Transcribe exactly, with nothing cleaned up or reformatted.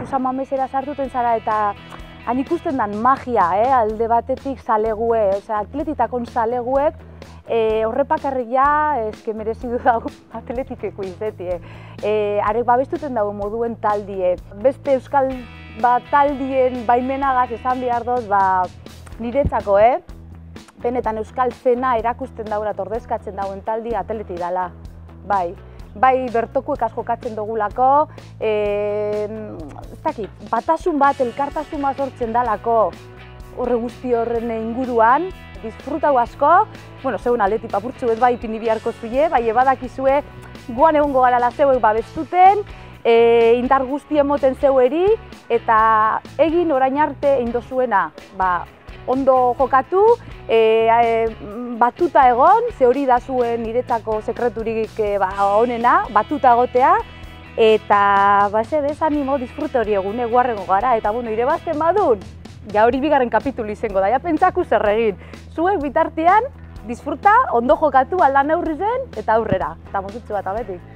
San Mamesera sartuten zara eta han ikusten dan magia, eh? Alde batetik zalegue, osea, atletitakon zaleguek e, horrepakarrik ja, eske merezidu dago atletikeko izeti, eh? Arek babestuten dago moduen taldie. Beste euskal ba, taldien baimenagaz esan behar doz, ba, niretzako, eh? Benetan euskal zena erakusten daurat ordezkatzen dauen taldi atleti dala, bai. Bai bertokuek asko jokatzen dugulako, e, ez dakit, batasun bat, elkartasun bat sortzen dalako horre guzti horren inguruan, disfrutau asko, bueno, zeuen aldetik papurtzu ez bai ipini biharko zuie, bai ebadakizue guan egongo garala zeuek babestuten, e, indar guzti emoten zeueri, eta egin orain arte egin dozuena, ba, ondo jokatu, e, e, batuta egon, ze hori da zuen niretzako sekreturik e, ba, onena, batuta egotea, eta ba, ze desanimo disfrute hori egun eguarrengo gara, eta bueno, irebazten badun, ja hori bigarren kapitulu izango da, ja pentsaku zer egin. Zuek bitartean, disfruta, ondo jokatu, aldan neurri zen, eta aurrera, eta mozutzu bat abetik.